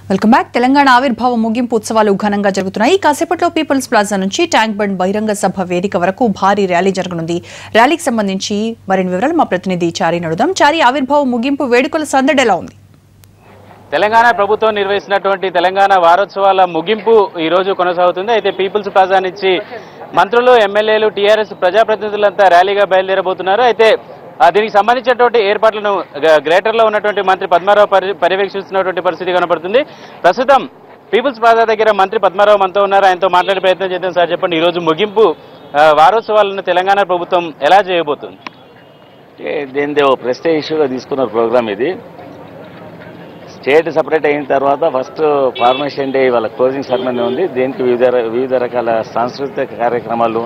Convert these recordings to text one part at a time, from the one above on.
Welcome back. Telangana ఆవిర్భావ ముగింపు ఉత్సవాలు ఘనంగా జరుగుతున్నాయి. కాసేపట్లో పీపుల్స్ ప్లాజా నుంచి ట్యాంక్ బండ్ బహిరంగ సభ వేదిక వరకు భారీ ర్యాలీ జరగనుంది. ర్యాలీకి సంబంధించి మరిన్ని వివరాలు మా ప్రతినిధి చారి నడుదాం. చారి, ఆవిర్భావ ముగింపు వేడుకల సందడి ఎలా ఉంది? తెలంగాణ ప్రభుత్వం నిర్వహించినటువంటి తెలంగాణ వారోత్సవాల ముగింపు ఈ రోజు కొనసాగుతుంది. అయితే పీపుల్స్ ప్లాజా నుంచి మంత్రులు, ఎమ్మెల్యేలు, టీఆర్ఎస్ ప్రజాప్రతినిధులంతా ర్యాలీగా బయలుదేరబోతున్నారు. అయితే దీనికి సంబంధించినటువంటి ఏర్పాట్లను గ్రేటర్లో ఉన్నటువంటి మంత్రి పద్మారావు పర్యవేక్షిస్తున్నటువంటి పరిస్థితి కనబడుతుంది. ప్రస్తుతం పీపుల్స్ ప్లాజా దగ్గర మంత్రి పద్మారావు మనతో ఉన్నారు. ఆయనతో మాట్లాడే ప్రయత్నం చేద్దాం. సార్, చెప్పండి, ఈరోజు ముగింపు వారోత్సవాలను తెలంగాణ ప్రభుత్వం ఎలా చేయబోతుంది? దీనిది ఓ ప్రెస్టేజ్ ఇష్యూగా తీసుకున్న ప్రోగ్రామ్ ఇది. స్టేట్ సపరేట్ అయిన తర్వాత ఫస్ట్ ఫార్మేషన్ డే వాళ్ళ క్లోజింగ్ సెరమనీ ఉంది. దీనికి వివిధ రకాల సాంస్కృతిక కార్యక్రమాలు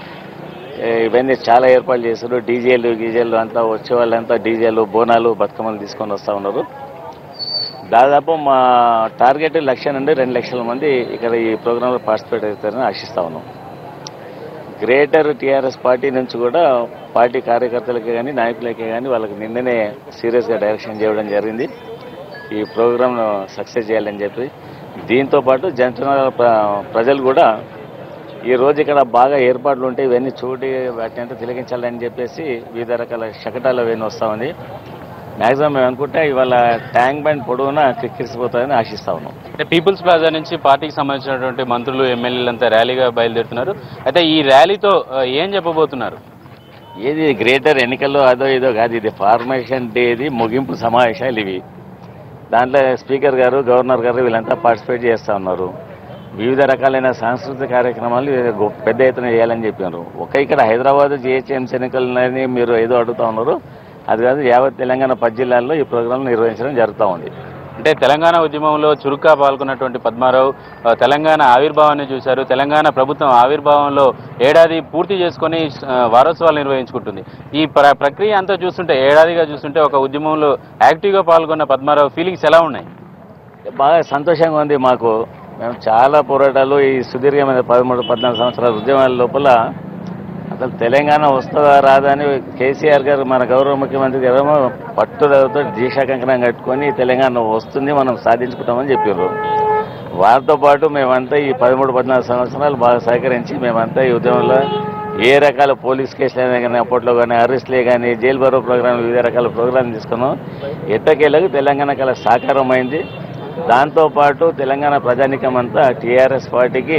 ఇవన్నీ చాలా ఏర్పాట్లు చేశారు. డీజేలు అంతా వచ్చే వాళ్ళంతా డీజేలు, బోనాలు, బతుకమ్మలు తీసుకొని వస్తూ ఉన్నారు. దాదాపు మా టార్గెట్ 1 లక్ష నుండి 2 లక్షల మంది ఇక్కడ ఈ ప్రోగ్రాంలో పార్టిసిపేట్ అవుతారని ఆశిస్తా ఉన్నాం. గ్రేటర్ టీఆర్ఎస్ పార్టీ నుంచి కూడా పార్టీ కార్యకర్తలకే కానీ నాయకులకే కానీ వాళ్ళకి నిన్ననే సీరియస్గా డైరెక్షన్ చేయడం జరిగింది ఈ ప్రోగ్రాంను సక్సెస్ చేయాలని చెప్పి. దీంతోపాటు జనరల్ ప్రజలు కూడా ఈ రోజు ఇక్కడ బాగా ఏర్పాట్లు ఉంటాయి, ఇవన్నీ చూడి వాటిని అంతా తిలకించాలని చెప్పేసి వివిధ రకాల శకటాలు అవన్నీ వస్తూ ఉంది. మ్యాక్సిమం మేము అనుకుంటే ఇవాళ ట్యాంక్ బండ్ పొడవునా కిక్కిరిసిపోతాయని ఆశిస్తా ఉన్నాం. అంటే పీపుల్స్ ప్లాజా నుంచి పార్టీకి సంబంధించినటువంటి మంత్రులు, ఎమ్మెల్యేలంతా ర్యాలీగా బయలుదేరుతున్నారు. అయితే ఈ ర్యాలీతో ఏం చెప్పబోతున్నారు? ఏది గ్రేటర్ ఎన్నికల్లో అదో ఇదో కాదు, ఇది ఫార్మేషన్ డేది ముగింపు సమావేశాలు ఇవి. దాంట్లో స్పీకర్ గారు, గవర్నర్ గారు వీళ్ళంతా పార్టిసిపేట్ చేస్తూ ఉన్నారు. వివిధ రకాలైన సాంస్కృతిక కార్యక్రమాలు పెద్ద ఎత్తున చేయాలని చెప్పారు. ఇక్కడ హైదరాబాద్ జిహెచ్ఎంసీ ఎన్నికలని మీరు ఏదో అడుగుతూ ఉన్నారు, అది కాదు, యావత్ తెలంగాణ 10 జిల్లాల్లో ఈ ప్రోగ్రాంలు నిర్వహించడం జరుగుతూ ఉంది. అంటే తెలంగాణ ఉద్యమంలో చురుగ్గా పాల్గొన్నటువంటి పద్మారావు తెలంగాణ ఆవిర్భావాన్ని చూశారు. తెలంగాణ ప్రభుత్వం ఆవిర్భావంలో ఏడాది పూర్తి చేసుకొని వారోత్సవాలు నిర్వహించుకుంటుంది. ఈ ప్రక్రియ అంతా చూస్తుంటే, ఏడాదిగా చూస్తుంటే ఒక ఉద్యమంలో యాక్టివ్గా పాల్గొన్న పద్మారావు ఫీలింగ్స్ ఎలా ఉన్నాయి? బాగా సంతోషంగా ఉంది మాకు. మేము చాలా పోరాటాలు, ఈ సుదీర్ఘమైన 13-14 సంవత్సరాల ఉద్యమాల లోపల అసలు తెలంగాణ వస్తుందా రాదా అని కేసీఆర్ గారు, మన గౌరవ ముఖ్యమంత్రి గారు పట్టుదలతో దీక్షాకంకణం కట్టుకొని తెలంగాణ వస్తుంది, మనం సాధించుకుంటామని చెప్పారు. వారితో పాటు మేమంతా ఈ 13-14 సంవత్సరాలు బాగా సహకరించి మేమంతా ఈ ఉద్యమంలో ఏ రకాల పోలీస్ కేసులైనా కానీ, అప్పట్లో కానీ అరెస్ట్లే కానీ, జైలు బరో ప్రోగ్రాం, వివిధ రకాల ప్రోగ్రాంలు తీసుకున్నాం. ఎట్టకేలకు తెలంగాణ కల సాకారం అయింది. దాంతోపాటు తెలంగాణ ప్రజానికం అంతా టీఆర్ఎస్ పార్టీకి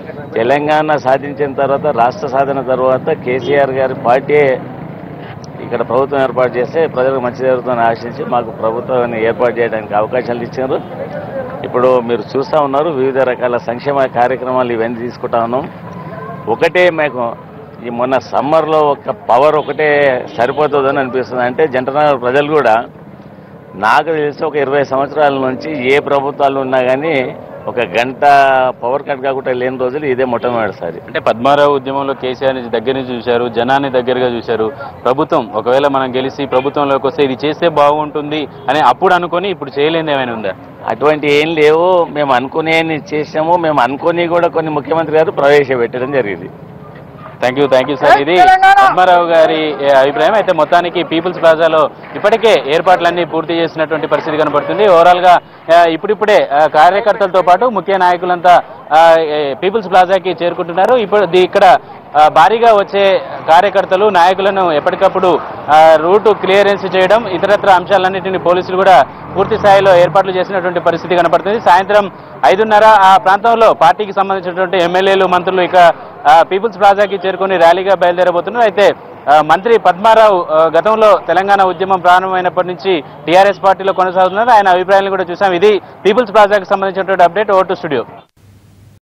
తెలంగాణ సాధించిన తర్వాత, రాష్ట్ర సాధన తర్వాత కేసీఆర్ గారి పార్టీయే ఇక్కడ ప్రభుత్వం ఏర్పాటు చేస్తే ప్రజలకు మంచి జరుగుతుందని ఆశించి మాకు ప్రభుత్వాన్ని ఏర్పాటు చేయడానికి అవకాశాలు ఇచ్చారు. ఇప్పుడు మీరు చూస్తూ ఉన్నారు, వివిధ రకాల సంక్షేమ కార్యక్రమాలు ఇవన్నీ తీసుకుంటా ఉన్నాం. ఒకటే మాకు ఈ మొన్న సమ్మర్లో ఒక పవర్ ఒకటే సరిపోతుందని అనిపిస్తుంది. అంటే జనరల్ ప్రజలు కూడా, నాకు తెలిసి ఒక 20 సంవత్సరాల నుంచి ఏ ప్రభుత్వాలు ఉన్నా కానీ ఒక గంట పవర్ కట్ కాకుండా లేని రోజులు ఇదే మొట్టమొదటిసారి. అంటే పద్మారావు ఉద్యమంలో కేసీఆర్ దగ్గర నుంచి చూశారు, జనాన్ని దగ్గరగా చూశారు. ప్రభుత్వం ఒకవేళ మనం గెలిచి ప్రభుత్వంలోకి వస్తే ఇది చేస్తే బాగుంటుంది అని అప్పుడు అనుకొని ఇప్పుడు చేయలేని ఏమైనా ఉందా? అటువంటి ఏం లేవు. మేము అనుకునే చేసాము. మేము అనుకుని కూడా కొన్ని ముఖ్యమంత్రి గారు ప్రవేశపెట్టడం జరిగింది. Thank you sir. ఇది పద్మారావు గారి అభిప్రాయం. అయితే మొత్తానికి పీపుల్స్ ప్లాజాలో ఇప్పటికే ఏర్పాట్లన్నీ పూర్తి చేసినటువంటి పరిస్థితి కనబడుతుంది. ఓవరాల్గా ఇప్పుడిప్పుడే కార్యకర్తలతో పాటు ముఖ్య నాయకులంతా పీపుల్స్ ప్లాజాకి చేరుకుంటున్నారు. ఇప్పుడు ఇక్కడ భారీగా వచ్చే కార్యకర్తలు, నాయకులను ఎప్పటికప్పుడు రూట్ క్లియరెన్స్ చేయడం, ఇతరత్ర అంశాలన్నింటినీ పోలీసులు కూడా పూర్తి స్థాయిలో ఏర్పాట్లు చేసినటువంటి పరిస్థితి కనబడుతుంది. సాయంత్రం 5:30 ఆ ప్రాంతంలో పార్టీకి సంబంధించినటువంటి ఎమ్మెల్యేలు, మంత్రులు ఇక పీపుల్స్ ప్లాజాకి చేరుకుని ర్యాలీగా బయలుదేరబోతున్నారు. అయితే మంత్రి పద్మారావు గతంలో తెలంగాణ ఉద్యమం ప్రారంభమైనప్పటి నుంచి టీఆర్ఎస్ పార్టీలో కొనసాగుతున్నారు. ఆయన అభిప్రాయాలను కూడా చూసాం. ఇది పీపుల్స్ ప్లాజాకి సంబంధించినటువంటి అప్డేట్. Over to studio.